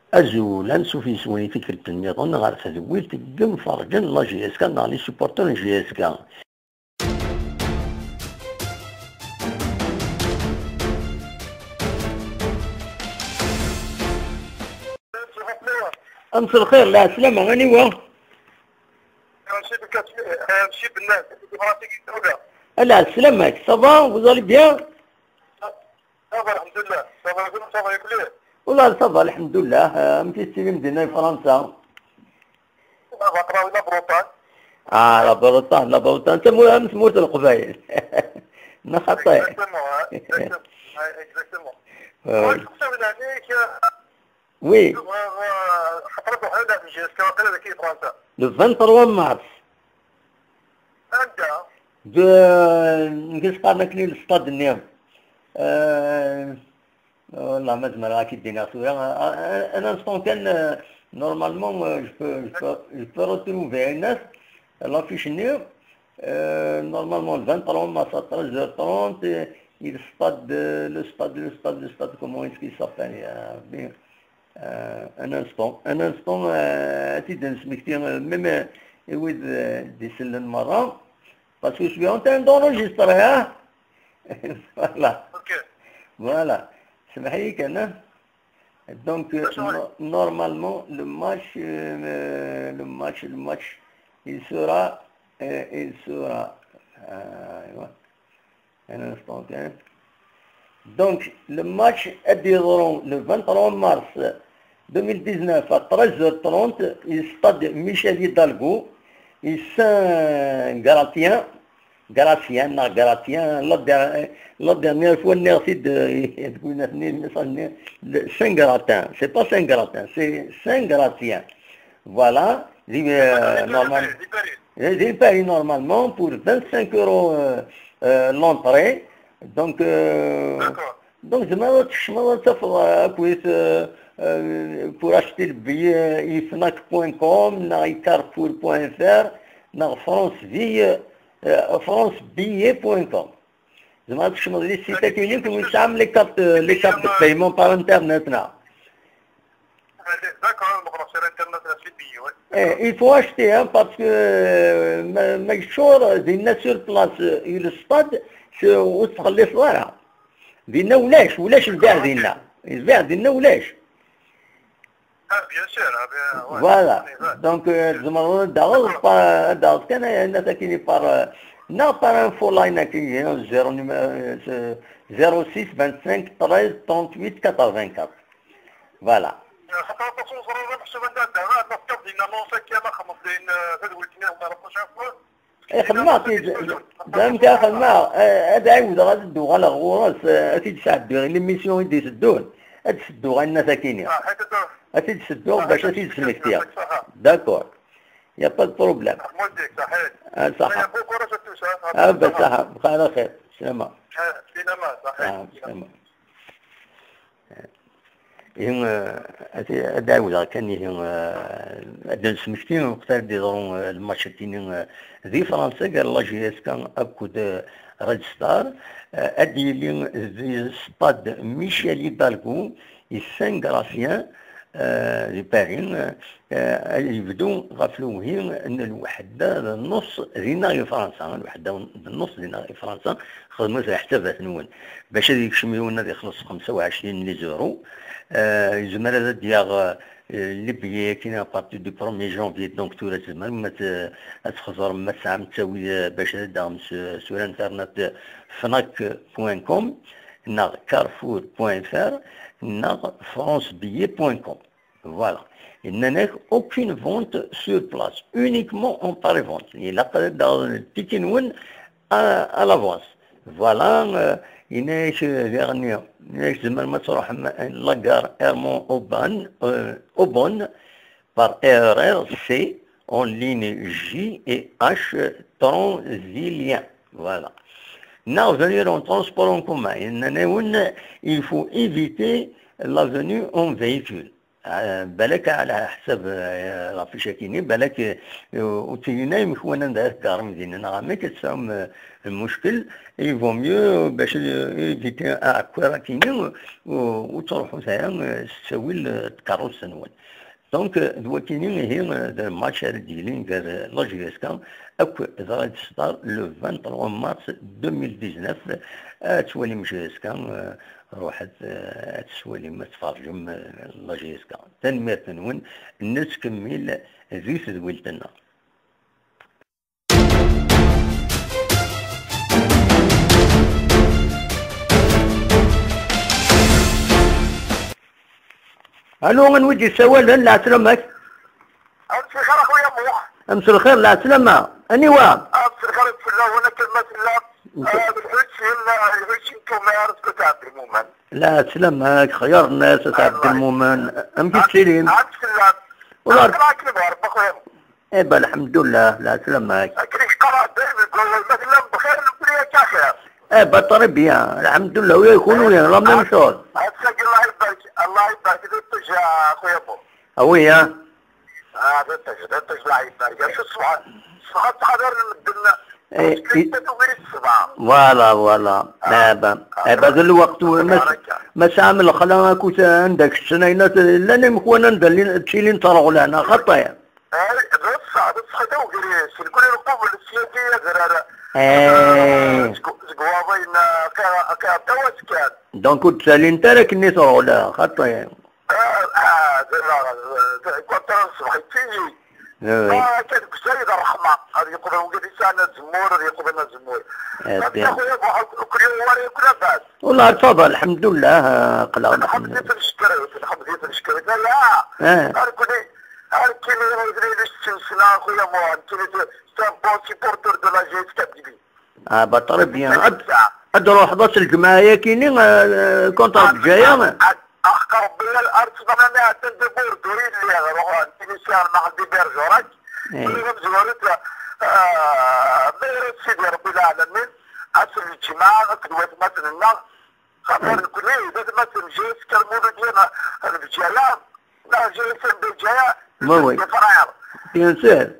أزول أنسو سوين فكرة النظام غير تدويل تقم فرجن لا جي اس كا نغني سوبورتون جي اس كا. أمس الخير لا سلامة غني واه. لا سلامك صباح وزالي بيان. صافا الحمد لله. صافا ياكل. والله صافا الحمد لله. متيستيري مدينة فرنسا. بقراوي لابروطان. لابروطان انت أمس موت القبايل. نخطي. وي. Le 23 mars. نقص قارنا كلي الاستاد اليوم. والله ما زمر راكي دينا خويا. انا نسطون كان نورمالمون جو بو روتروفي الناس لافيش اليوم. نورمالمون 23 mars à 13h30 il le stade comment est-ce qu'il s'appelle un instant تيد نسمكتي ميم يود ديسل المرة parce que je suis en train d'enregistrer hein. Voilà سمحي كان donc normalement le match il sera un instant hein. Donc le match est le 23 mars 2019 à 13h30 il stade Michel Hidalgo il Saint-Gratien la dernière fois Saint-Gratin, c'est pas Saint-Gratin, c'est Saint-Gratien. Voilà, normalement, j'ai payé normalement pour 25 € l'entrée. Donc je pour acheter le billet, ifnac.com, carrefour.fr, francebillet.com. Je m'en suis dit si c'est unique, nous sommes les cartes de paiement par internet là. Il faut acheter hein, parce que make sure دينا sur place le stade وتخلي صغيرة دينا ولاش البيع دينا ولاش. Voilà, donc je me dans كان نتاكيني par info line qui 06 25 13 38 84. Voilà. خدماتي فهمت يا خدمة هذا عاود غادي تدو على غوراس أكيد ساعدو غير ليميسيون يدي يسدون هاد تسدو غير الناس كاينين أكيد تسدو باش أكيد تسمكتيها داكور يا با بروبليم صحة بالصحة بخير خير سلامة سلامة هذا عاود كان هذا سمكتين وقتها ديرون الماتش تيني ذي فرنسا قال لا جي اس كان اكود ريد ستار ادي لي ستاد ميشيل هيدالغو سان غراسيان لي بارين يبدو غفلوهين ان الوحده النص دينار فرنسا الوحده النص دينار فرنسا خدموا حتى باتنون باش هذيك شميونا يخلص 25 لي زورو يزمر هذا ديال لي بيي كاين ابارتي دو 1 جانفي دونك تو تزمر ما تخزر ما تسعى تساوي باش دام سور انترنت fnac.com نا carrefour.fr نا francebillet.com. Voilà. Il n'y a aucune vente sur place, uniquement en pari-vente. Il a dans le petit noun à l'avance. Voilà. Il y a dernier, la gare Hermont-Aubonne par RRC en ligne J et H transilien. Voilà. Now, venir en transport en commun, il faut éviter la venue en véhicule. بالك على حسب لافيشا كاينين بالك وتينا مخوانا ندير كارم ديالنا ما كتساهم المشكل يفو ميو باش يجيتي اكويرا كاينين وتروحوا نتايا تساوي الكاروس نوال دونك دوا كاينين هي الماتش ديالين دار لا جي اس كا اكو غادي تصدر لو 23 مارس 2019 توالي مشي اس كا روحت تسوالي ما تفرجم لا جي اس كا تنمير تنون الناس كمل ذي تدويلتنا. الو غنودي سوال لا سلامك. امس الخير اخويا موح. امس الخير لا سلامة انيوا. امس الخير تسلا وانا كلمة الله بالحوش انتم عرفتوا تعبد المؤمن. لا سلامك خيار الناس تعبد المؤمن امك تسليم. عاد سلام. والله راك نبارك اخويا. ايبا الحمد لله لا سلامك. كريش قرا دائما يقول مثلا بخير نقول لك اخر. ايبا طربيا الحمد لله ويكون ويا لا ميم شوز. عساك الله يبارك الله يبارك دتج يا اخويا بو. اويا. دتج الله يبارك شو الصبح الصبح تحضر نبدلنا. فوالا ايبا ذا الوقت ما سامل خلا كنت عندك السنينات لاني مخوانا ندلين تشيلين طرقوا لنا خطايا. بصح دوغري شنكون القبل السياسيه زراره. زقوابين كدواس كان. دونك كنت سالين انت لكني طرقوا لها خطايا. كنت نصبح تيجي. كان كسيد الرحمة هذا يقول وقت لسان الزمور هذا يقول لنا الزمور. يا اخويا كل يوم ورا كل باس. والله تفضل الحمد لله قلا الحمد لله نشكرك الحمد لله نشكرك لا انا كنت انا كيما يدري لي السنه اخويا مو انت سان بون سيبورتور دو لا جي اس كابيبي. بطل بيان ادرو 11 الجماعيه كاينين كونتر جايه اخر بلا الارض ضمانها تندبور دوري اللي روح تينيسيان مع دي بيرجوراك زورت مير سيدي ربي العالمين اصل الاجتماع كدوات مثلا خاطر نقول اذا مثلا جيس كالمودو ديالنا الرجاله لا جيس بالجايه وي بيان سور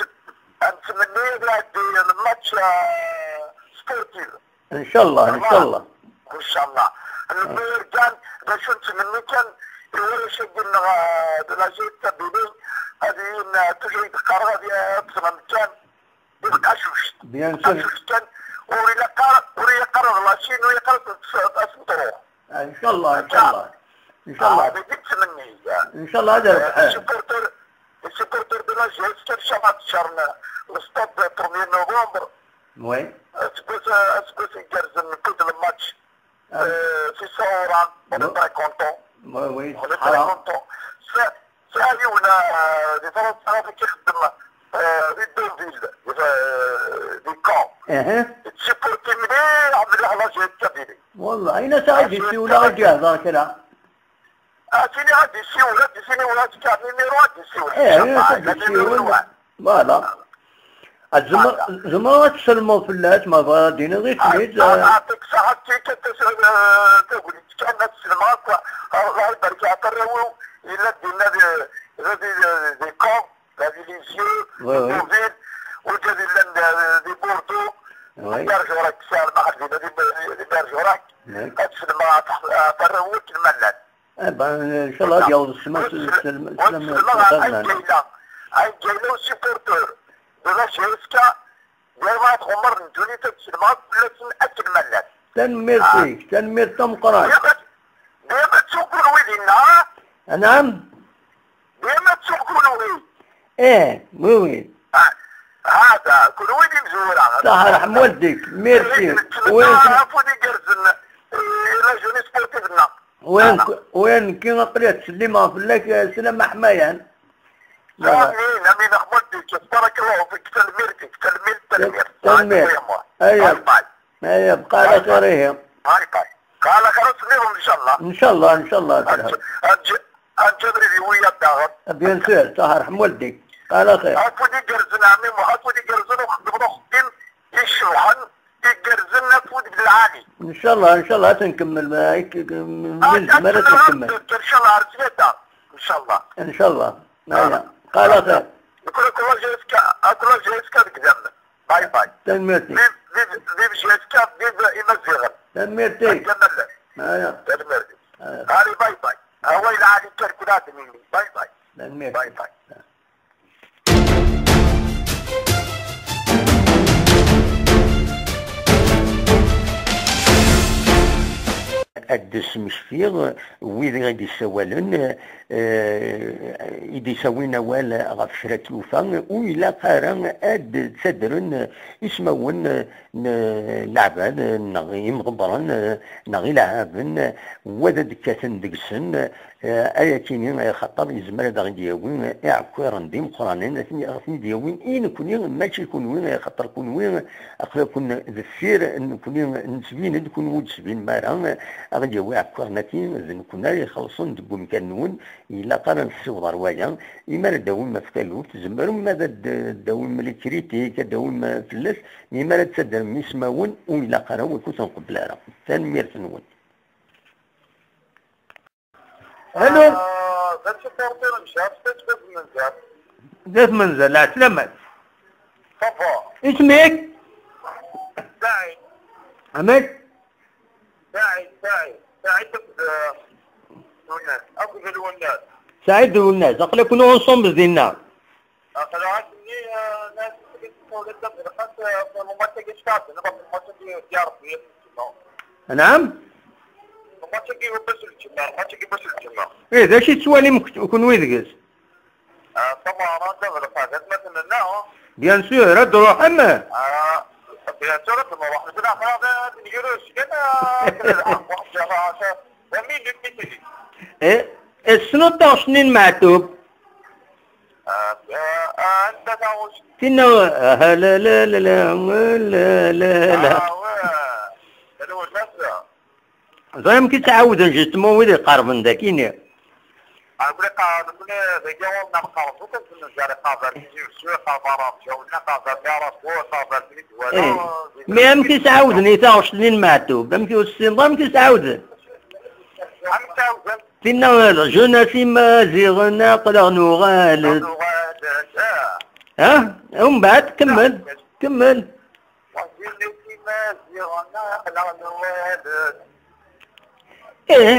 نتمنى هذا الماتش سبورتيف ان شاء الله ان شاء الله ان شاء الله المير كان باش نتمنى كان يوري شدنا لا جيت تبيني هذه تجري تقرا هذه تصمم كان يبقى شوش بيان سور كان وري قرر لا شيء ويا قرر اسمطرو ان شاء الله ان شاء الله ان شاء الله هذا تمني ان شاء الله هذا السبورتر de la GS كان شمعت شهرنا الستاد 1 نوفمبر وي اسكو يجرزن كل الماتش في صورة انا تاع كونتون وي انا تاع كونتون سالي ولا دي ثلاث سنوات كيخدم في دوفيل دي كون تسبورتي مليح عبد الله لا جي كبيري والله اين ساعدتي ولا جاهزه كذا سيني غادي سيني ولا كامل ميرو غادي سيوله فوالا الزمرات تسلموا في اللات ما غاديين غير تميت اعطيك ساعات كي كتسال تقول كان السلمات الله يبارك يعطروا الا دينا دي كوم هذه لي جيو دوفيل وجاب لنا دي بوردو يرجعوا راك سال ما عرفنا دي يرجعوا راك السلمات عطروا كلمات ان شاء الله ديال السما هاي جايلو سيبورتور ولا شيسكا ديال ما تخمر ندوني تسلمات بلاتين اكل ملات تنمير فيك تنمير تم قراي ديما تسوقوا ويدنا نعم ديما تسوقوا ويد وي هذا كل ويد مزورة صح رحم والديك ميرسي وين فودي جرزن الى جوني سبورتيفنا وين كي قريت تسليمها في لك سلامة حمايان امين احمد بارك الله فيك تلمير ايوه بقى على خيرهم هاي قال خلاص نيرهم ان شاء الله ان شاء الله الجبري ويا الداغر بيان سور صح رحم والديك قال خير فودي جرزن عمي وفودي جرزن وخدمنا خدين يشوحن يجرزنا فودي بالعالي ان شاء الله تنكمل معاك من زمان تنكمل ان شاء الله عرفتها ان شاء الله. ان شاء الله. قال خير. كل جيسكا قدام. باي باي. تنميرتي. فيف جيسكا فيف إمازيغ. تنميرتي. كمل. تنميرتي. هاري باي باي. هو إلى عادي كركلات مني. باي باي. تنميرتي. باي باي. أدس مشفيغ ويذ غادي يسوالن إذا يسوينا ولا غف شرات يوفا وإلا قارن أد تسدرن يسمون لعبان نغي مغبرن نغي لعبن وذا دكاتن دقسن آياتين خطر يزمر دا غادي يوين إعكوارن ديم قرانين أثني ديوين إين كوني ماشي يكون وين خطر كون وين أقلا كون ذفير نكوني نسبين نكون ود سبين مارا غادي يوي عكوارناتين زين كنا يخلصون دقو مكانون إلا قارن السوض روايا إما داوم ما فتالو تزمرو ماذا داوم ملي كريتيك داوم فلس إما تسدر ميسماون وإلا قارن ويكون قبل راه تنمير تنون. الو ذات منزل لا سلامات. صفا. اسمك؟ سعيد. حمد؟ سعيد والناس أقول الوناس. سعيد والناس أقول لك كنا نصوم ديالنا. أقول لك ناس تقول لك خاصة ما تجيش كاتب نبغى ما تجي ديار فيه. نعم؟ ما تجي بس الجماعة. إيه ذا شي سوالي يكون ويدقس. طبعا هذا الفاقد مثلا لا. بيان سور رد روحنا. بيان سور رد روحنا بنا هذا نجلس كذا واحد جراسة ومين يبتدي. إيه السنة 12 معتوب. أنت تعوش. فينا لا لا لا لا لا لا لا. زي يمكن تعود نجي مو ويدي قارب من ذاكيني. أقول لك رجال نقاط وكذا نجار قابل يجيب سوى قابرات جونا قابل يارس هو قابل إيه ما يمكن تعود نيتا وشلين معتوب يمكن السنة يمكن تعود. فينا رجونا في مازيغنا قدر نغالد. ها ومن بعد كمل. رجونا في مازيغنا قدر نغالد. إيه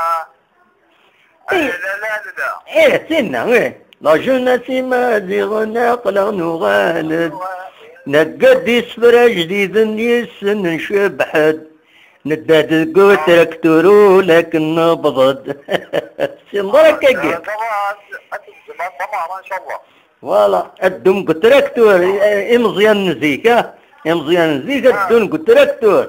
لا إيه سنة إيه لا جنة ما زغنا قلق نغالد نقدس فرا جديد يسن نشبحد نداد قوة تركتورو لكن نبضد سنضرك كيف طبعا إن شاء الله والله الدم تراكتور امزيان نزيكا امزيان نزيكا الدم تراكتور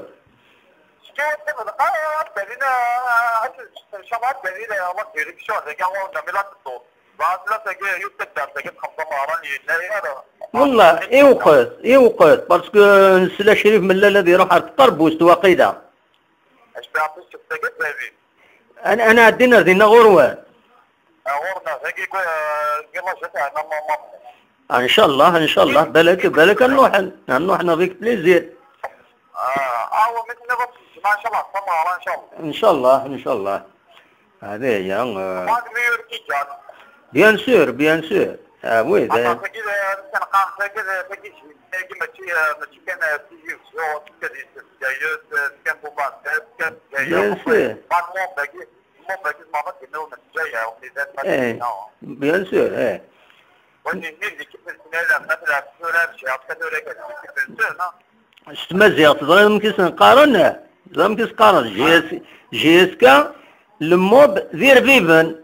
شباب جديدة الله يريك شو هذا قالوا إنه ملات الصوت بعد لا تجي يتقدر تجي 5 مرات والله يوقت باسكو نسلا شريف من الذي يروح الطربوس توقيدا ايش بيعطيش تجي بيبي انا عدينا دينا غروه غورنا تجي قبل شتاء ما ان شاء الله بالك نروح نضيك بليزير مثل ما شاء الله ان شاء الله ان شاء الله هذا يا ما تبي بيان سور وي ذا كان قام تجي ماشي كان تيجي شو تجي جايز كان بوبان كان بيان سور مو باقي ما بدي نوم جايه وكذا بيان سور وني نيجي كيف نلعب مثلا سولاب شي اكثر ولا كذا كيف استمزيغ تظن يمكن نقارن جيسكا الموب ذير فيفن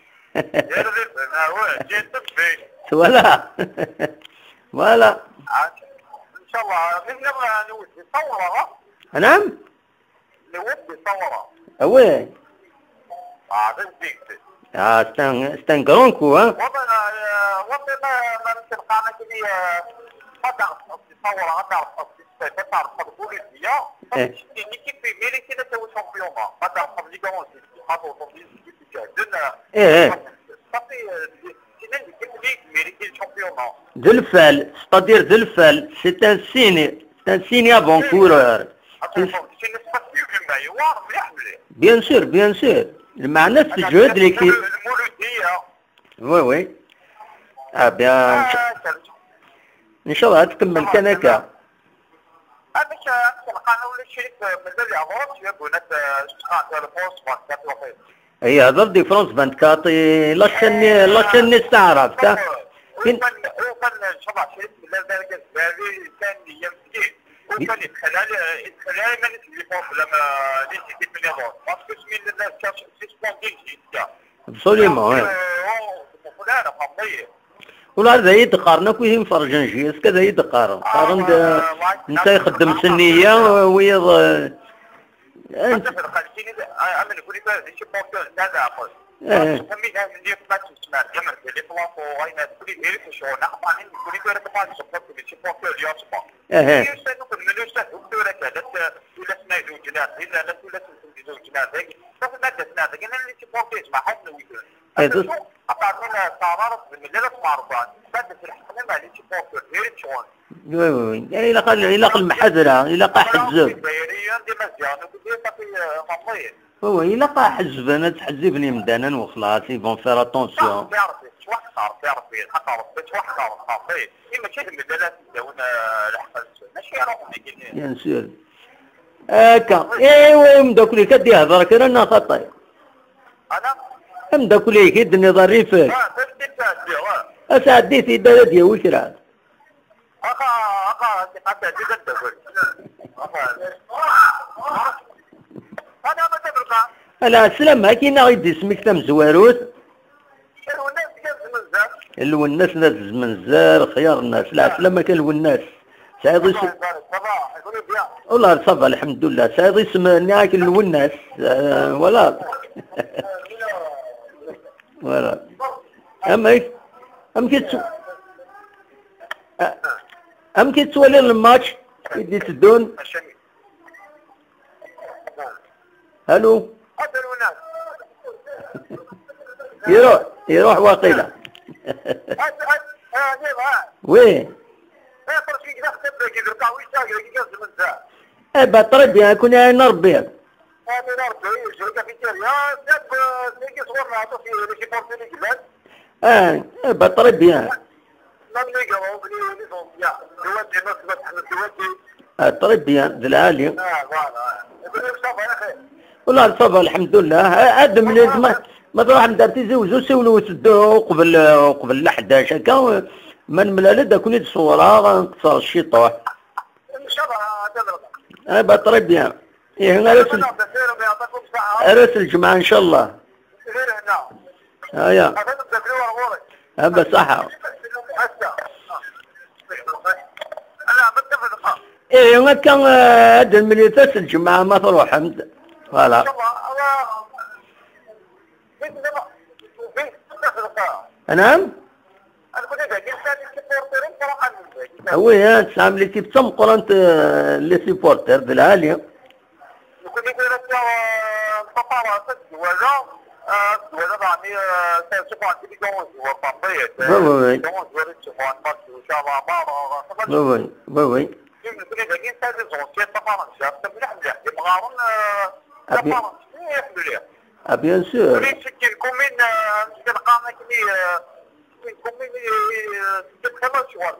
ولا ان شاء الله نبغى نودي صورة نعم نودي صورة اوي هذا استنقرونكو ها وضع ما نتلقانا كذي ما تعرف تصور ما تعرف تقول لي كيف ميري كده تسوي شامبيون ما تعرف لي كمان حاطه تنظيم ايه دلفال ستادير دلفال سيتان سيني افونكورور بيان سور المعنى في الجهد اللي كي المولودية وي وي. بيان ان شاء الله تكمل كان هكا. باش القانون الشريك مازال يعبر شويه بنات تاع الفرنس بانكات وقيل. هي هضر دي فرونس 24 لاشين نستعرف تا فين وكان شبع شريك من ذلك الزبابي كان يمسكين وكان يتخلال من اللي فوق لما نسيت من يضر باسكو سمين الناس كاش سيسبوندين شيء ابسوليومون. فلان فهمتي ولا هذا يتقارنك وين فرجن شي اسك هذا يتقارن قارن انت يخدم سنيه ويض انت في الخلفيه عمل كل شيء بوكل هذا اقول فهميها من ديك ما تسمع جمع اللي فلاص وين كل هيك شو نقطع عندي كل غير تفاعل سبورت اللي بوكل يوصف يستنوا كل مليون سنه ولا كذا ولا سنه وجنات الا لا ولا سنه وجنات هيك بس ما دسنا قلنا اللي بوكل ما حد ويقول أقعدنا تعرض بالمجلة معروفة بدأت الحكومة ما ليش بوكر غير شون. وي يعني إلى قل محذرة إلى قا حزب. هو إلى قا حزب أنا تحزبني مدانا وخلاص يبون فير أتونسيون. تعرف شو تعرف الحق شو تعرف إما شيء المجلات يدون الحق ماشي روحنا بيان سور. هاكا إيوا مداكلي كدي هضرك رانا خطاي. أنا مداكلي كيد نظري فيك. أسعديتي دادي وش راه؟ أخا حتى جدا تقول. أنا ما تبرقى. لا السلام هاكي ناغي اسمك تم زواروت. الوناس كان زمنزار. الوناس ناس زمنزار خيار الناس لا سلامة كان الوناس. سعيد اسم. والله صبا الحمد لله سعيد اسم ناك الوناس ولا. ولا. أم كتسولي الماتش يدي تدون. هلو. يروح واقيلا. وين؟ بطرد يا كنا نربي. بطرد يا. طرد يا دلالي. والله صبا الحمد لله هذا من ما تروح ندرتي زوجو سولو سدو قبل 11 هكا من ملالد كون الصوره غنكسر الشيطوح. بطرد بيان. إيه رأس الجمعة إن شاء الله. هيا. هذا صح. إيه ما كان هذا المليتاس الجمعة ما تروح حمد. فوالا. نعم. هو يا سام اللي تبصم انت اللي سيبورتر بالعالي يكون يقول لك الفقرات ولا ولا يعني سيسوق عندي جوز وطبيعي جوز ورد شوفان بس ان شاء الله بابا وي يمكن يجي تاجي زوجي طبعا شاف تبلح بلح يبغون طبعا يحمل بيان سور ليش كيكون من تلقانا كني كومين تتخلص شوار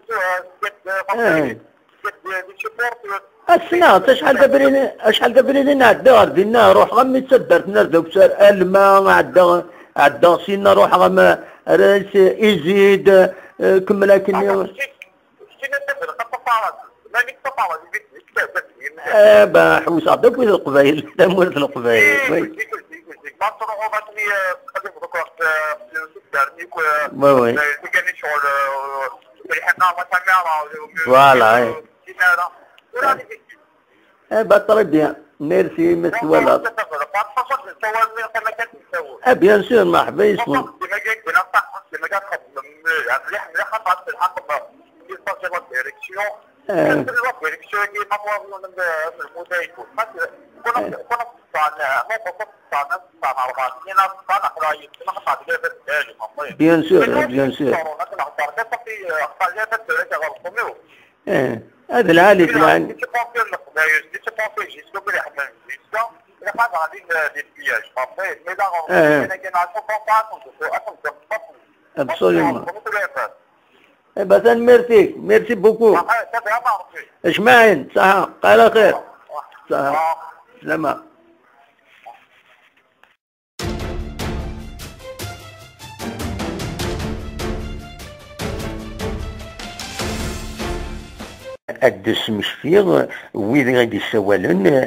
السنة اشحال دبرين نعدى غردينا روح غمي تصدرت نردو بسار الماء عدى سينا روح غم راس يزيد كملا كني بحوس عدوك وين القبايل تمورت القبايل وي وي فوالا بطل بيان ميرسي مثل ولد بيان سور مرحبا يسمو بيان سور بيان سور هذا العالي الآن absolument. Eh ben, merci beaucoup. اجمعين صح على خير صح سلامة. أدس مشفيغ ويذ غادي يسوالن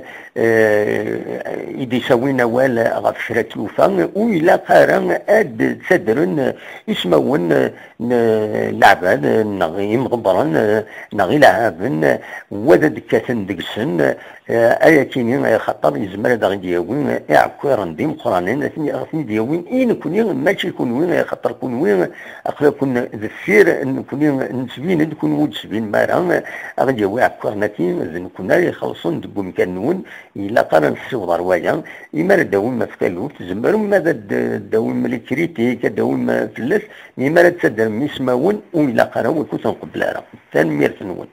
يسوين وال غف شرات لوفا وإلا قارن أد تسدرن يسمون لعبان نغي مغبرن نغي لعبن وذا دكاتن دقسن آياتين خطر يزمر دا غادي ياوين إعكوارن ديم قرانين أثني دياوين إن كوني ماشي يكون وين خطر كون وين أقلا كون ذفير نكوني نسبين نكون ود سبين مارا غادي ياوي عكوارناتين زين كنا يخلصون دبو مكانون إلا قارن السوض روايا إما داوم ما فتالو تزمروا ماذا داوم ملي كريتيك داوم فلس مما تسدر ميسماون وإلا قارن ويكون تنقبل راه ثاني ميرتنون.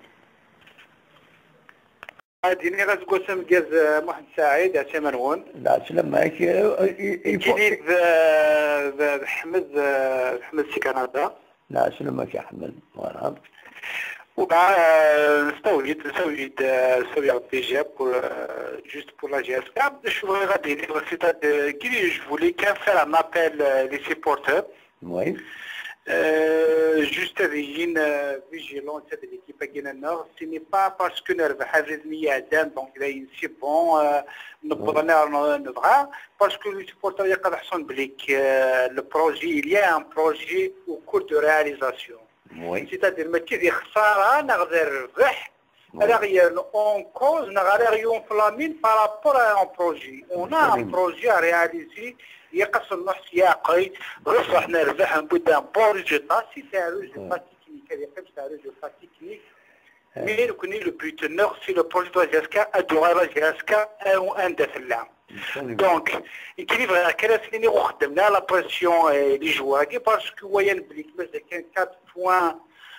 ديني غتقسم جاز محمد سعيد عشمرون. لا سلامك. جديد حمد سكندا. لا سلامك يا حمد. مرحبا. وبعد نستوجد déjà pour la GSK. Je voudrais dire que je voulais faire un appel des supporters. Oui. Juste une vigilance de l'équipe Guinée-Nord. Ce n'est pas parce que nous avons donc c'est bon, nous pouvons parce que les supporters le projet, il y a un projet au cours de réalisation. Oui. C'est-à-dire que les خسارة نقدر ربح rien en cause rien flamine par rapport à un projet. On a un projet à réaliser. يقص النص ياقي رفح نربح نبدا بون ريزولتا سي سي ان ريزولتا تكنيك هذا كيف سي ان ريزولتا تكنيك مي نكوني لو بوتونور سي لو بروجي دو جاسكا ادوار جاسكا او ان دفلام دونك يكليف كلاس اللي خدمنا لا بريسيون لي جواكي باسكو وين بليك مازال كان 4 بوان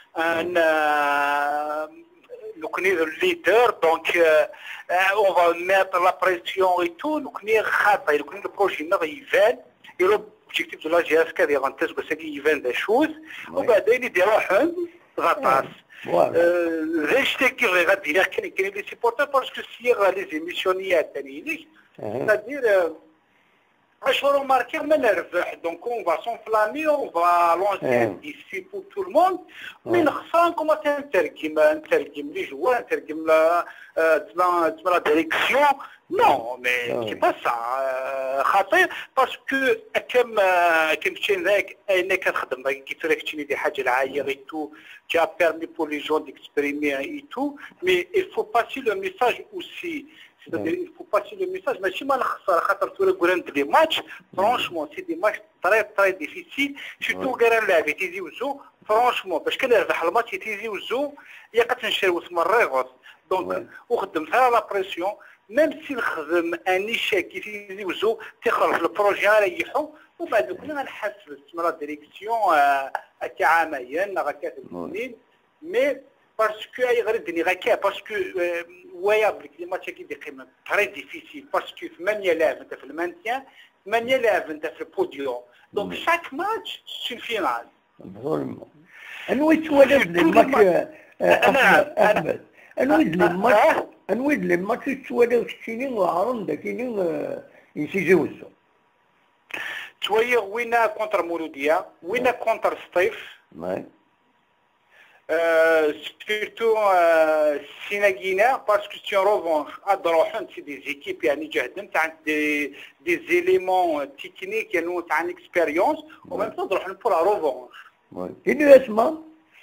nous connaissons le leader, donc on va mettre la pression et tout, nous connaissons le projet, et l'objectif de la GSK, c'est qu'il vend des choses, on va donner des roches, c'est-à-dire qu'il y a des supporters, parce que si les émissions y a c'est-à-dire, je remarqué donc on va s'enflammer, on va lancer un défi pour tout le monde, mais nous comment intergim les joueurs, intergim la direction. Non, mais c'est pas ça. Parce que comme tu as permis pour les gens d'exprimer et tout, mais il faut passer le message aussi. C'est-à-dire il faut passer le message. Mais si les matchs, franchement, c'est des matchs très très difficiles. Surtout franchement, parce que le match est difficile, il y a quatre choses qui sont donc, on a la pression. Même si un échec qui est difficile, le projet à l'ayihou, ou بعد كنا نحسب استمرار الديريكسيون كعامين غاكات الاثنين مي باسكو اي غير الدنيا غاكا باسكو ويابلك لي ماتش كي قيمه تري ديفيسيل باسكو 8 لاعب انت في المانتيان 8 لاعب انت في البوديوم دونك شاك ماتش سي فينال فورمون انويت ولد الماتش احمد انويد لي ماتش تولد السنين وعرض كاينين يسيجوزو شويه وينا كونتر مولوديه وينا كونتر سطيف سيرتو سيناغينا باسكو سي روفونش ادروحن سي دي زيكيب يعني جهدن تاع دي زيليمون تكنيك يعني تاع اكسبيريونس وميم طون تروحن بور روفونش كاين اسماء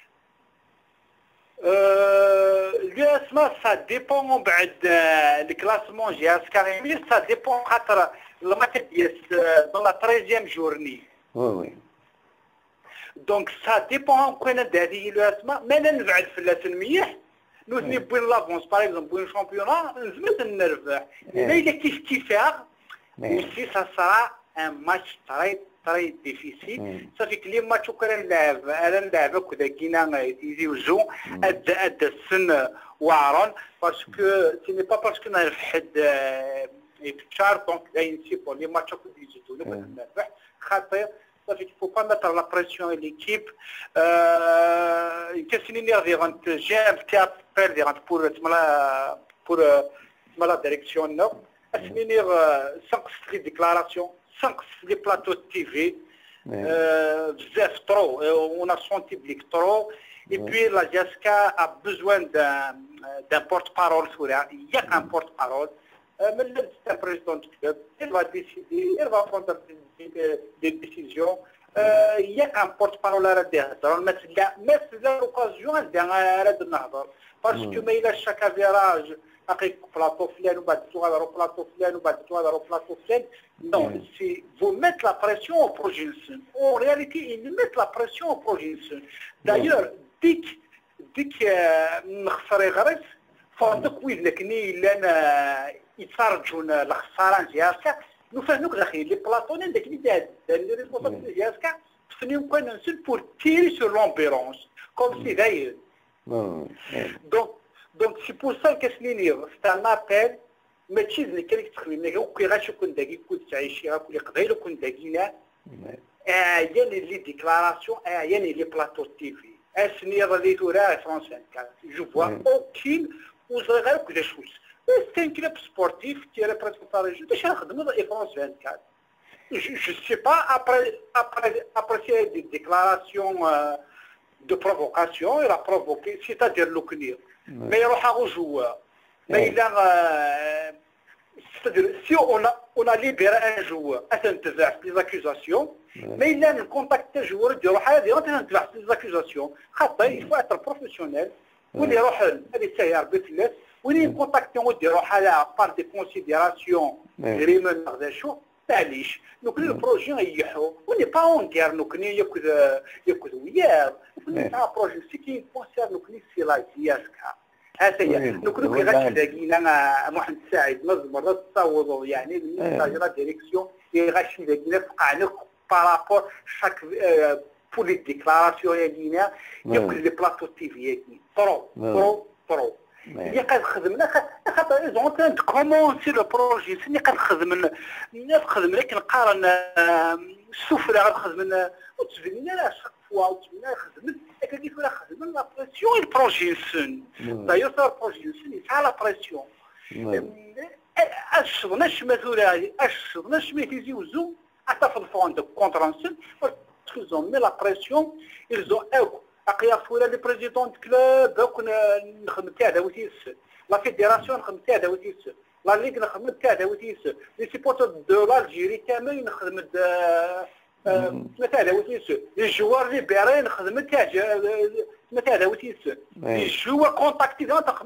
الاسماء سا ديبون بعد الكلاسمون جي اس كاريمي سا ديبون خاطر الماتش dans la 13e journée. Oui. Donc ça dépend كنا هذه الاسماء ما ننفعل في الاسميح نوثني بوين لافونس باغ اكزومبل بوين شامبيونا نزمت نربح الا كيف aussi ça sera un match très difficile صافي كلي ماتش كنا نلعب هكذا كينا يزيوزو اد السن واعرون باسكو سي ني با باسكو نعرف حد يتشار دونك داين سي بون لي ماتش كنت يزيدو نربح خاطر il ne faut pas mettre la pression à l'équipe. Qu'est-ce que j'ai un petit appel pour la direction. Sans les déclarations, sans les plateaux de TV, trop, on a son public trop. Et puis la GSK a besoin d'un porte-parole. Il y a un porte-parole. Mais c'est un président du club, il va décider, il va prendre des décisions. Il y a un porte-parole à la dernière. Mais c'est l'occasion de nahضر. Parce que mais il a chaque virage, plateau فلان وبعد تهضروا plateau فلان وبعد تهضروا plateau فلان. Non, c'est vous mettre la pression au projet. En réalité, ils mettent la pression au projet. D'ailleurs, dès que نخسر يغرس فعندك وين لكني لنا يتفرجون الخسارة ديالك نفهموك اخي لي بلاطونين داك اللي دار لي ريسبونسابيل ديالك فنيهم كان نسل بور تيري سور لومبيرونس كوم سي داير دونك سي بور سا كاسنيني سي ان ابل ماشي اللي كان يتخمم لك وكي غاش يكون داكي كنت تعيشي كل قبيله كنت داكينا يعني لي ديكلاراسيون يعني لي بلاطو تي في اسني رديتو راه فرانس 24 جو فوا اوكين وصغير كذا شوز c'est un club sportif qui représente la région. Je ne France 24. Je ne sais pas, après ces déclarations de provocation, il a provoqué, c'est-à-dire le CNIR. Mais il y a un joueur. Mais il a, c'est-à-dire, si on a libéré un joueur, des accusations, mais il a contacté le joueur, il a des accusations. Il faut être professionnel. Il يروح السيار بثلاث وين كونتاكتيون وديروا حاله بار دي كونسيديراسيون ريمون هذا شو معليش نوكل البروجي يحو وني با اون كير نوكني ياكل وياه تاع بروجي سي كي كونسير نوكني سي لا سياسكا هذا هي نوكل غير لاقينا محمد سعيد مرات تصاوضوا يعني لا ديريكسيون غاش لاقينا فقعنا بارابور شاك pour les déclarations il y a les plateaux TV trop اللي قاعد خدمنا خاطر ils ont en train de commencer le projet اللي قاعد خدمنا لكن نقارن السفر قاعد خدمنا وتبنينا لا شاك فوا وتبنينا خدمنا كيف ولا خدمنا لا بريسيون البروجي سن دايوغ صار البروجي سن يتعا لا بريسيون اشغناش مثلا اشغناش ما يزيوزو حتى في الفون دو كونترانسل ils ont mis la pression, ils ont le président du club, la fédération, la ligue, les supporters de l'Algérie, les joueurs libérés, les joueurs contactés,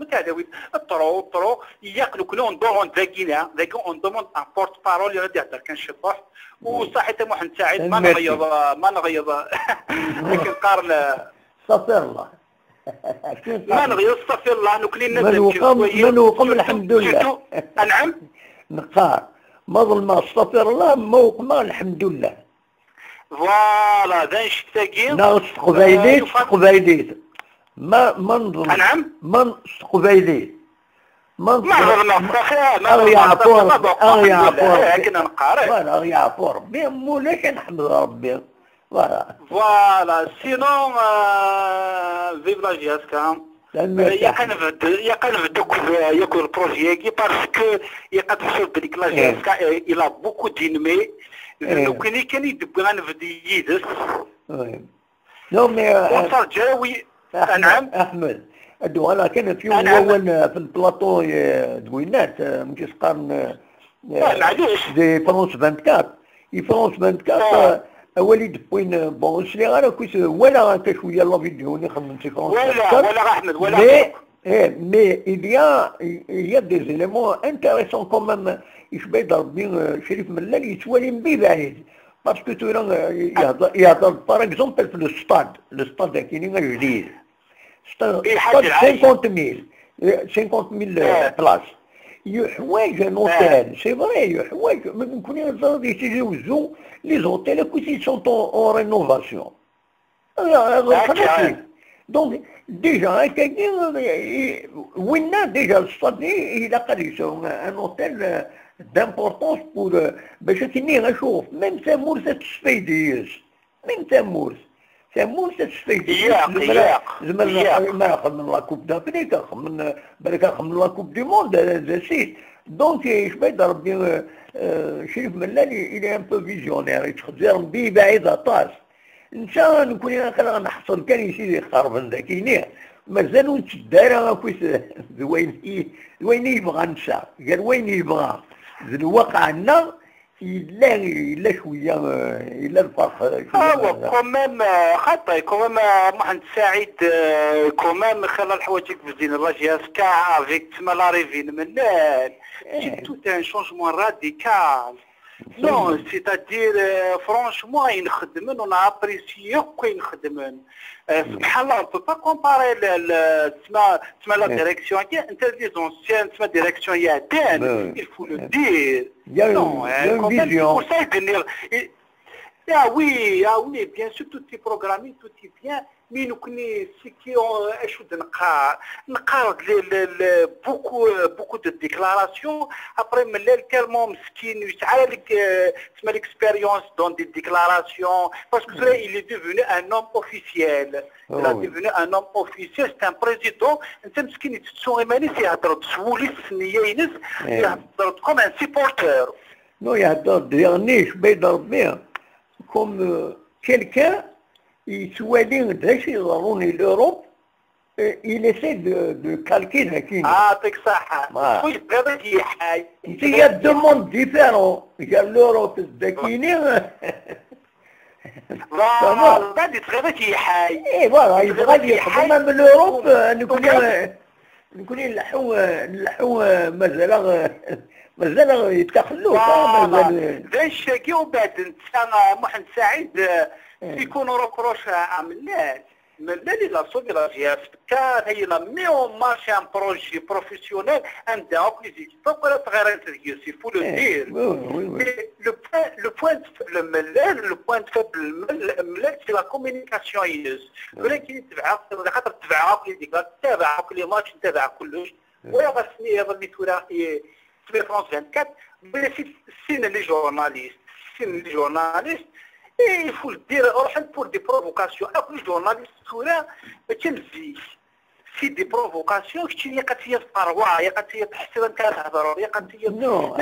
on demande un porte-parole, وصحيح محمد سعيد ما نغيظ لكن قارن استغفر الله ما نغيظ استغفر الله نكلين من وقم الحمد لله نعم نقار ما ظلم استغفر الله ما وقم الحمد لله فوالا ذا نشتاقين ناقص قبيليت ما نظلم نعم ما قبيليت ما ظلم لكن نقارن فوالا يعفو ربي مولاش نحمد ربي فوالا سينون فيف لا جياسكا يقن ياكل البروجي باسكو يقد تحسب بليك لا جياسكا الى بوكو دينمي لو كان يدبغان في يدس نو مي وصل جاوي نعم احمد انا كان في يوم في البلاطو دوينات مش قارن دي فرونس 24 فرونس 24 وليد بوين بون سلي غير كويس ولا حتى شويه لا فيديو اللي خممتي فرونس ولا احمد ولا mais il y a des éléments intéressants quand même يشبه يضرب بين شريف ملال يتوالي من بعيد باسكو يهضر باغ اكزومبل في لو ستاد كاينين جديد ستاد 50,000 بلاص يحواج ان اوتيل سي فري يحواج ممكن يتجاوزوا لي زوتيل كي سون اون رينوفاسيون دونك ديجا وين ديجا الستاد الى قد يسوي ان اوتيل d'importance pour باش كني غنشوف ميم سامور 7 سبيديز من تمورس تستفيد زعما ما خمن لا كوب دافريكا خمن بالك خمن لا كوب دي موند زاسيت دونك يشبه ربي شريف ملالي الى ان بو فيزيونير يتخزر بي بعيد طاس انسان نكون انا نحصل كان يسير يخرب ذاكيني مازالوا نتدارى كويس وين يبغى نسى قال وين يبغى الواقع عندنا إلا شويه إلا الفرق كومام خطا كومام محمد سعيد كومام خلى الحوايج بزين الراجل كا افيك تما لاريفين من سي تو ان شونجمون راديكال Non, c'est-à-dire, franchement, ils on a apprécié qu'ils subhanallah, on ne peut pas comparer la direction qui est interdite ancienne, la direction il y a il faut le dire. Non, quand même, pour ça, ah oui, bien sûr, tout est programmé, tout est bien. Mais nous connaissons ceux qui ont échoué de beaucoup de déclarations. Après, tellement mesquine, l'expérience dans des déclarations. Parce que il est devenu un homme officiel. Il est devenu un homme officiel, c'est un président. Il est comme un supporter. Non, il y a d'autres derniers, je vais dormir. Comme quelqu'un, il souhaite d'acheter l'Europe, il essaie de calquer la Chine. Ah, c'est ça. Il y a deux mondes différents. Il y a l'Europe de la Chine. Et voilà, il faudra dire, même l'Europe, nous connaissons مازال يتخلوا ذا الشاكي وبعد انت محمد سعيد يكون روكروش عملات ملالي لا سوبيراجيا كان هي لا ميو مارشي ان بروجي بروفيسيونيل عندها اوكليزي فوق لا تغير انترفيو سي فو لو دير لو بوين لو بوين ملال سي لا كومونيكاسيون يوز ولكن خاطر تبع اوكليزي تابع كل ماتش تابع كلش ويا يظل تورا في فرنسا 24 سين لي جورناليست il faut le dire pour des provocations après les journalistes سورا ما تنزيش سي دي بروفوكاسيون كتشي قاتيه الثروه يا قاتيه تحسب انت تهضر يا قاتيه نو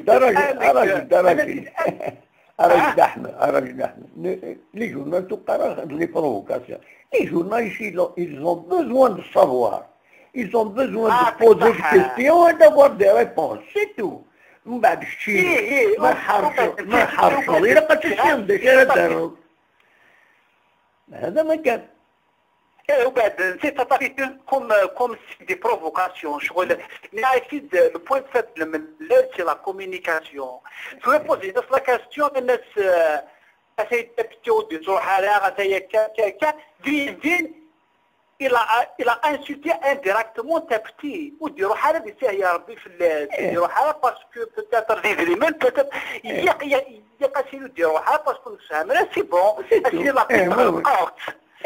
راجل احمد لي جورناليست قرا لي بروفوكاسيون لي جورناليست ils ont besoin de savoir. Ils ont besoin de poser des questions et d'avoir des réponses, c'est tout. من بعد الشيء ما حرصوا إلا قد تسلم داير هذا ما كان. وبعد سي تطريق كوم سي دي بروفوكاسيون شغل نعرف لو بوين فابل من سي لا كومونيكاسيون. جو بوزي نفس لا كاستيون الناس اساي تبتو دي زوحالا اساي كا دين il a insulté indirectement ta petite ou dire حاله بيسيا ربي في يديروا حاله باسكو peut-être ليفريمون peut-être يقاسيلو يديروا حاله باسكو نفهمنا سي بون سي لا بيتر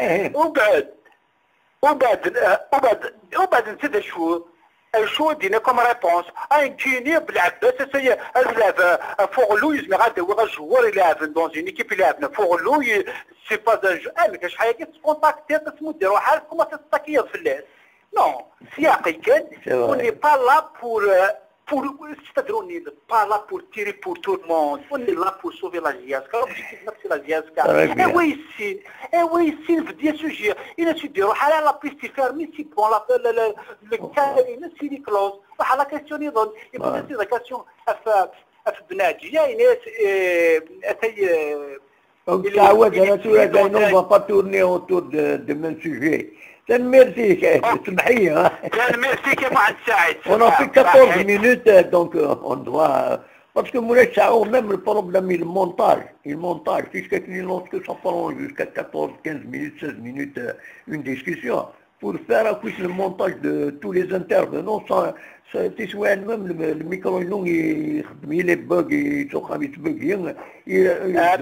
وبعد نزيد شو دينا كوم ريبونس انجيني بالعباس سي اللاعب فوق لويز مي غادي هو الجوار يلعب دون اون ايكيب يلعب فوق لوي سي با ان جو كاش حاجه كتكونتاكتي تسمو ديروا حالكم تستاكيا في اللاس نو سياقي كان اوني با لا pour c'est-à-dire pas là pour tirer pour tout le monde, on est là pour sauver la Giasca, c'est la Giasca. Et oui, il veut dire ce sujet, il a su dire, la piste est fermée, si bon, le cas, il a signé close, la question il donne, il peut poser la question à Bnadji, on ne va pas tourner autour de même sujet. Merci, سمحي merci كما سعيد. On a fait 14 minutes, donc on doit... Parce que Moulay Sao, même le problème, il montage. Lorsque ça prend jusqu'à 14, 15 minutes, 16 minutes, une discussion, pour faire le montage de tous les intervenants, c'est soit même le micro, il est bug, il bug, il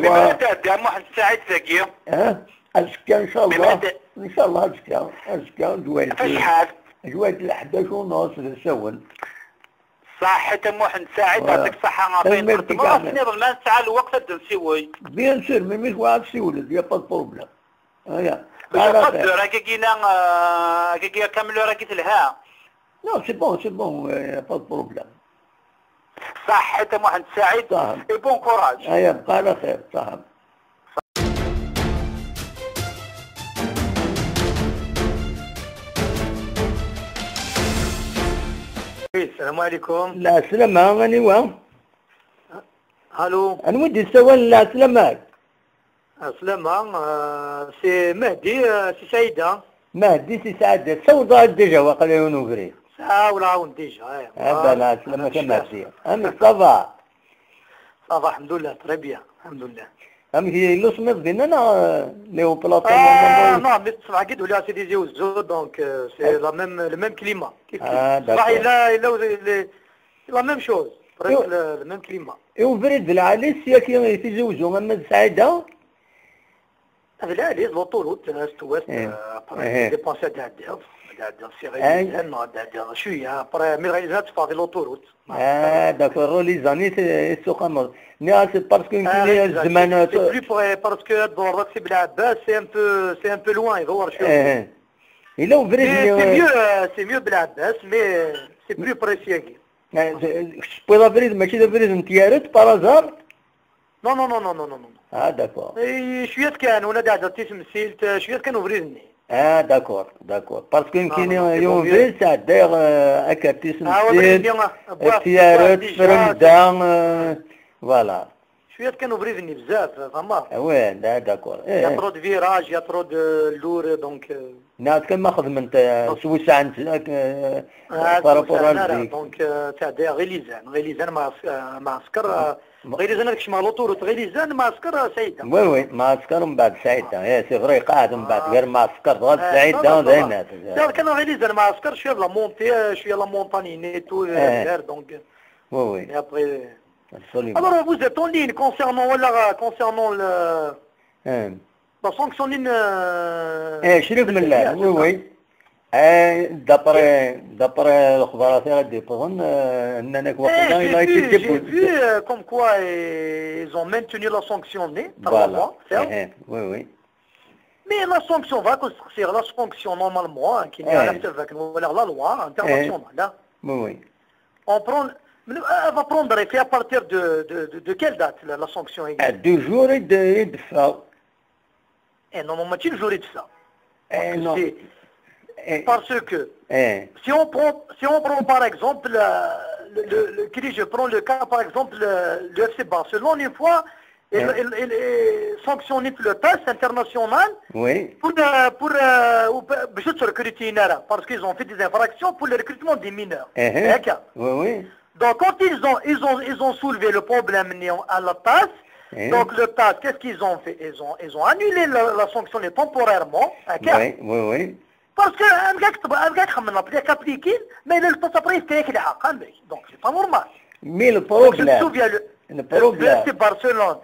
doit... أزكى إن شاء الله أزكى جويت 11:30 نص سون صحة محمد سعيد يعطيك الصحة فين نخدم راسني ما نسعى الوقت نسيوي بيان سور مي مش واحد سيولد يا با بروبليم هيا يقدر كينا كامل راكي تلها نو سي بون با بروبليم صحة محمد سعيد اي بون كوراج هيا بقى على خير صاحب السلام عليكم. لا سلامة أنا وين؟ الو. أنا ودي السؤال لا سلامة. سلامة سي مهدي سي سعيدة. مهدي سي سعيدة سوضا ديجا وقال نوفري. ساعة ولا عاون ديجا. هذا لا سلامة مهدي. أنا صافا. صافا الحمد لله تري بيان الحمد لله. أم هي لو سميت بيننا ليو بلاطون. نعم صباح كي ولا سي دي زيوزو دونك سي لا ميم لو ميم كليما. صباح لا ميم شوز. بريك لو ميم كليما. وفريد العالي سياكي في زوجو محمد سعيدة. العالي لوطوروت استوات ديبونسي تاع الدهب. سي غيزان شويه ابري مي غيزان تفاضي لوطوروت. داكور لي زاني السوق امر ني سي باسكو يمكن الزمان سي بلو باسكو دور سي بلعباس سي ان بو لوان يدور شويه الا وفريد سي ميو بلعباس مي سي بلو بريسياكي بويضا فريد ماشي دا فريد نتيارت بارازار نو نو نو نو نو نو داكور شويه كان ولا قاعد تيسمسيلت شويه كانوا فريدني داكور باسكو يمكن يوم في ساعة داير هكا تيسمسيل تيارت فرمدان فوالا شويه كانوا بريفني بزاف فما وي داكور يا ترود فيراج يا ترود اللور دونك ناس كما خدمت سويسا عند بارابور دونك تاع غيليزان معسكر غيليزان هذاك شمال لوطورت غيليزان معسكر سعيده وي معسكر من بعد سعيده سي فري قاعد من بعد غير معسكر غير سعيده ودينا كان غيليزان معسكر شويه لا مونتي شويه لا مونتاني تو دونك وي Absolument. Alors vous êtes en ligne concernant la sanction ligne. شريف من الله وي دابري الخبرات غادي يبغون اننا وقتنا الى vu comme quoi ils ont maintenu la sanction née oui mais la sanction va construire la sanction normalement qui n'est pas la loi internationale oui on prend elle va prendre effet à partir de quelle date la sanction est 2 jours يدفعوا normalement tu jour de ça non parce que si on prend par exemple je prends le cas par exemple le FC Barcelone une fois il est sanctionné le TAS international pour recruter parce qu'ils ont fait des infractions pour le recrutement des mineurs. Oui. Donc quand ils ont soulevé le problème à la TAS, donc le TAS, qu'est-ce qu'ils ont fait? Ils ont annulé la sanction temporairement. Oui. Parce que un gars appliqué, mais le TAS après il donc c'est pas normal. Mais le problème. Le FC Barcelone.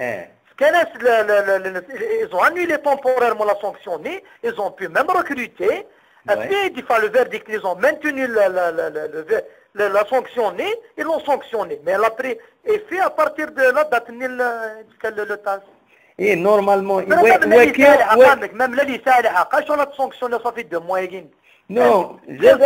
Ils ont annulé temporairement la sanction, ils ont pu même recruter. Il faut le verdict, ils ont maintenu la sanction, ils l'ont sanctionné. Mais elle a pris effet à partir de la date le TAS. Et normalement, même là, il s'est on a sanctionné, ça fait 2 mois. Non,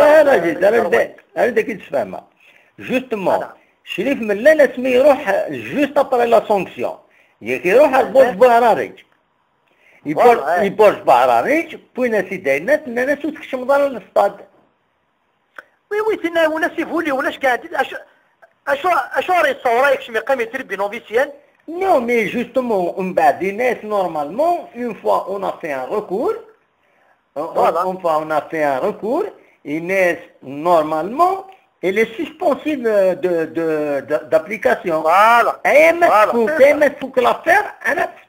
justement, شريف من لا اسمي يروح جوست ابري لا سانكسيون يروح البوش بهراريج يبوش بهراريج بوين سيدي الناس الناس تكشم دار الاستاد وي سينا وناس يفولي وناش قاعد اشو راه الصوره يكشم يقام يتربي نوفيسيال نو مي جوستومون من بعد الناس نورمالمون اون فوا اون ا في ان ريكور اون فوا اون ا في ان ريكور الناس نورمالمون elle est suspensive d'application. Voilà. Elle faut que l'affaire, elle a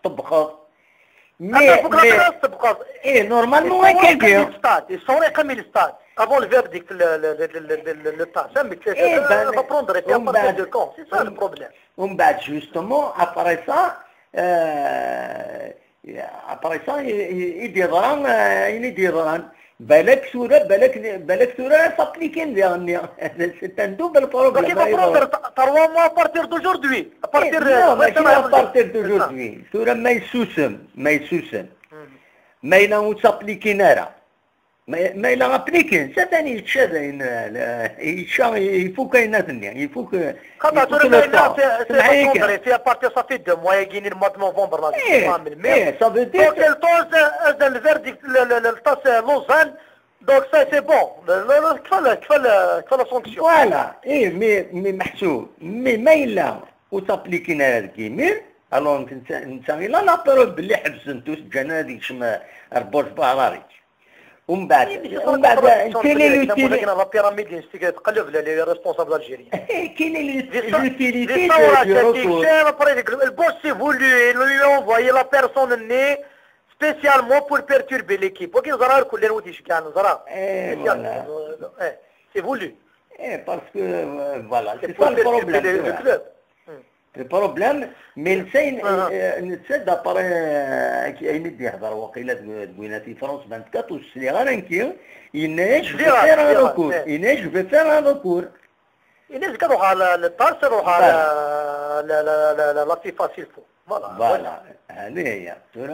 mais normalement, quelqu'un. Ils sont comme le stade. Avant le verdict, le temps. Ça va prendre et à partir de quand? C'est ça le problème. Justement, après ça, il diront, بالك صورة s'appliquer dernière. C'est un double problème. Donc il va prendre 3 mois à partir d'aujourd'hui. À partir d'aujourd'hui. صورة ما يسوسم. ما إلا s'appliquer نارا. ما إلا appliquer. Ça تاني يتشابه il faut qu'il n'attende. Il faut que. Quand tu regardes, c'est à partir ça fait 2 mois. Il y a le mois de novembre là. Ça veut dire. Donc le temps le verdict le temps c'est Lausanne. Donc ça c'est bon. كفى la sanction. Voilà. Mais محسوب. Mais ما إلا s'appliquer نارا الكيمير. Alors نتا إلا لا بروف باللي حبسنتو سجنا هذيك شما ربوش بعراري. ومن بعد كاين لوتيليتي لا بيراميد تقلب لي ريسبونسابل الجيريين كاين لوتيليتي le boss s'est voulu lui envoyer la personne née spécialement pour perturber l'équipe. Ok, Zara كلنا ودي شكان Zara. C'est voulu. Parce que voilà, c'est pas le problème. Le problème mais الانسان نتسد ابري كاين يدي يحضر وقيله تقولنا في فرنسا 24 والسلي غارنكي يناش فير ان ركور يناش فير ان ركور يناش كروح على الطارس روح على لا فيفا سيلفو فوالا هذه هي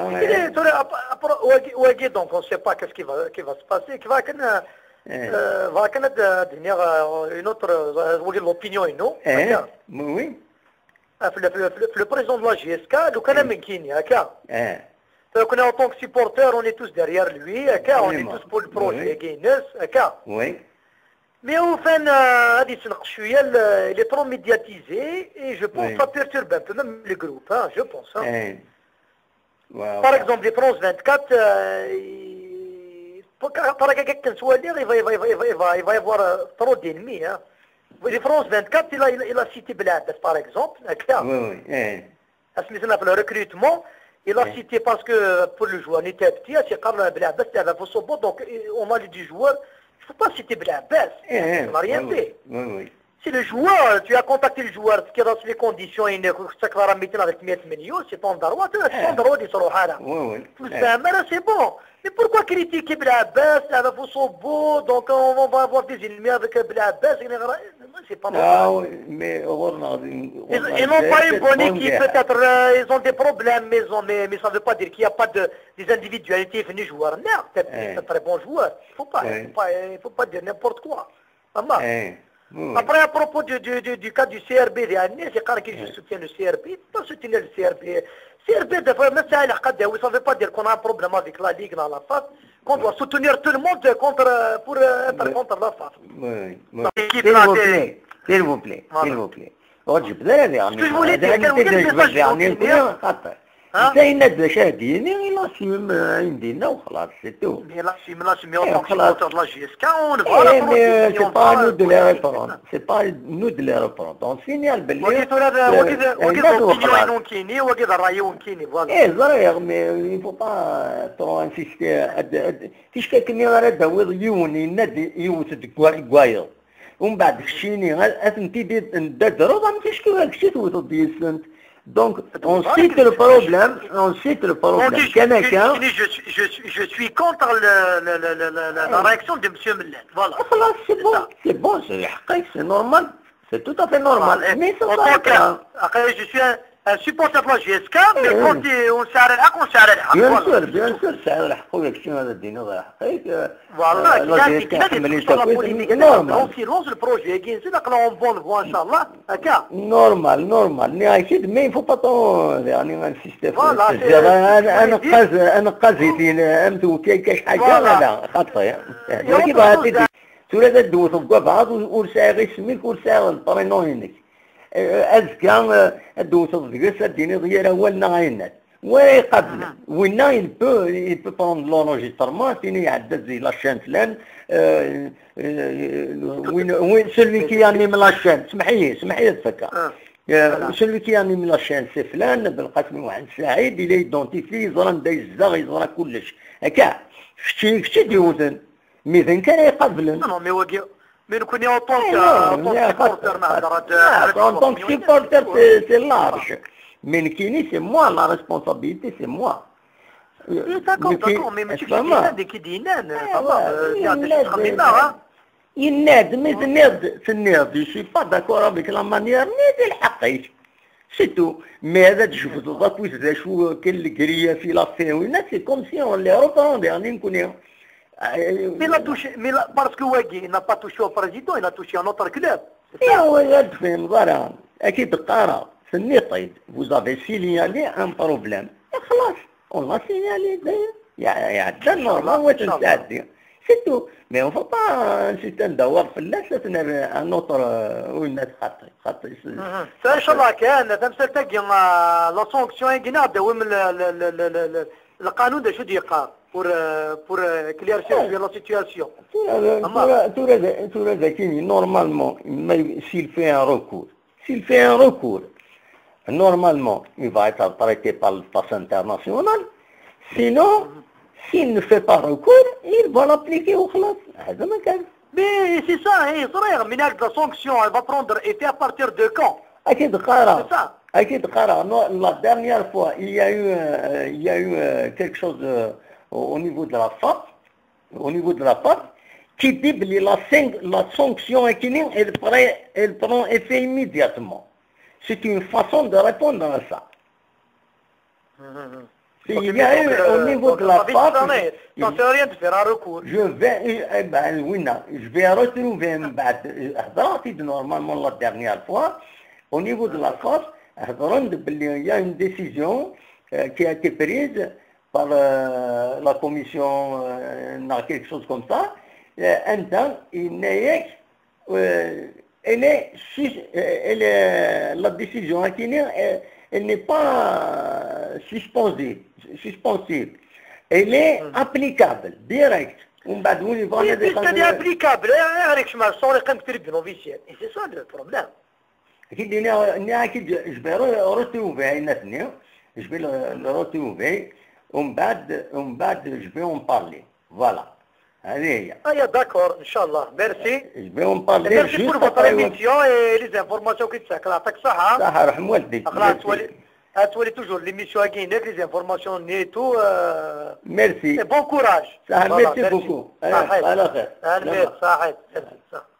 واقي دونك on sait pas qu'est-ce qui va se passer qui va كان dernière une autre l'opinion non oui le président de la GSK, le Canada Menkini, donc en tant que supporter, on est tous derrière lui, on est tous pour le projet Guinness, oui. Mais au fin, il est trop médiatisé et je pense que ça perturbe un peu même le groupe, je pense. Par exemple, les France 24, par quelqu'un soit dire, il va y avoir trop d'ennemis. Les France 24, il a cité Blabes, par exemple. Oui. Le recrutement, il a cité parce que pour le joueur, il était petit, c'est quand Blabes, il avait fait son bon, donc on a dit joueur, il ne faut pas citer Blabes, on n'a rien fait. Si le joueur, tu as contacté le joueur, qui dans les conditions, il est clairement mis avec 100 millions, c'est ton droit, c'est bon. Mais pourquoi critiquer Blabes, ça va faire son beau, donc on va avoir des ennemis avec Blabes, c'est pas normal. Mais ils n'ont pas une bonne équipe, peut-être, ils ont des problèmes, mais ça ne veut pas dire qu'il n'y a pas des individualités venues jouer. Non, c'est un très bon joueur. Il ne faut pas dire n'importe quoi. Après, à propos du cas du CRB dernier, c'est quand je soutiens le CRB, pas soutenir le CRB. CRB, ça ne veut pas dire qu'on a un problème avec la Ligue dans la face, qu'on doit soutenir tout le monde pour être contre la face. S'il vous plaît. Ce que je voulais dire, زينا المشاهدين يلاسيم عندنا وخلاص سي تو سي با نو دو لي ريبرون سي با نو دو لي ريبرون دونك سينيال باللي وكيد الرايون كيني وكيد الرايون كيني فوالا زريغ مي يفو با ترو انسيستي كيش كاكني غير داوي يوني ينادي يوتد كوايل ومن بعد خشيني انتي ندادرو ما كاينش كيفاش توتد ديسنت. Donc, on cite le problème, Je suis contre la réaction de M. Millet. Voilà. C'est bon, c'est normal. C'est tout à fait normal. Mais ça après, je suis un supporter de la GSK, mais quand on s'arrête là, on s'arrête là. Bien sûr, ça a l'air هذا الدين هذا حقيقي. Voilà, il a dit la polémique. On silence le projet, c'est là qu'on va voir, Inch'Allah. Normal. Mais il ne faut pas يعني insister. Voilà. أنا قصدي أمتو كاش حاجة لا خطأ. كيف هذه سورة الدوث بعض ورساغي سميك ورساغ الطرينوينك. أذكى الدوث الضيق الدين غير أولنا غينات. ويقبل وينا il peut prendre l'enregistrement sinon يعدد زي لاشين فلان وين celui qui anime la chaîne سمحي تفكر celui qui anime la chaîne c'est فلان بالقسم واحد سعيد il est identifié يزرى ندا يزغ يزرى كلش هكا شتي ديوثن ميذن كان يقبلن mais nous connaissons en tant que supporter c'est large. Mais Kini, c'est moi la responsabilité, c'est moi. داكور مي ماشي كي دينان يناد مي تناد je suis pas d'accord avec la manière نادي الحقيقي سيتو مي هذا تشوف الضغط ويزا شو كل القريه في لافين سي كوم سي اون لي روبوند يعني نكون Mais parce que Wagui n'a pas touché au président, il a touché à notre club. أكيد قارة في النقيض. Vous avez signalé un problème. خلاص on l'a signalé. يعدل نورمال وتنتعدي. C'est tout. Mais on ne va pas insister ندور في الناس un autre وين خاطر. إن شاء الله كان تمثل تجي لا سانكسيون يجينا من القانون ده شو ديقار. pour clarifier la situation. Normalement, s'il fait un recours, normalement, il va être traité par le pass international. Sinon, s'il ne fait pas recours, il va l'appliquer au khlas. Mais c'est ça, mais la sanction, elle va prendre effet à partir de quand? C'est ça. La dernière fois, il y a eu quelque chose au niveau de la FAP, qui dit que la sanction elle prend effet immédiatement. C'est une façon de répondre à ça. Il y a eu au niveau de la FAP, ça ne sert à rien de faire un recours. Je vais retrouver normalement la dernière fois, au niveau de la FAP, il y a une décision qui a été prise par la commission, quelque chose comme ça, la décision elle n'est pas suspensive. Elle est applicable, direct. Elle est applicable, et c'est ça le problème. Je vais le retrouver. ومن بعد je vais en parler. Voilà. Allez. D'accord, Inch'Allah. Merci. Je vais en parler. Merci pour votre émission et les informations qui تساك. يعطيك الصحة. صحة رحم والديك. تولي toujours l'émission à Guinée, les informations et tout. Merci. Et bon courage. Merci beaucoup. صحيح. صحيح.